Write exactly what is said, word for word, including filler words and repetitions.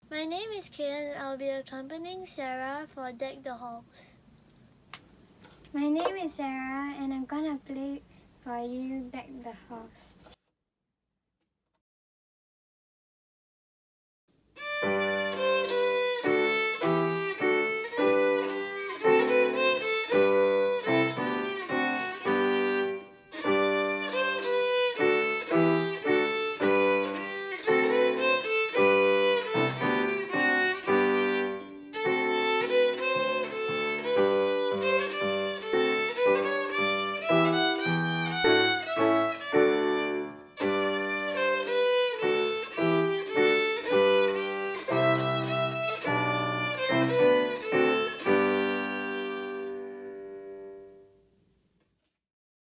My name is Kaylin and I'll be accompanying Sarah for Deck the Halls. My name is Sarah and I'm gonna play for you Deck the Halls.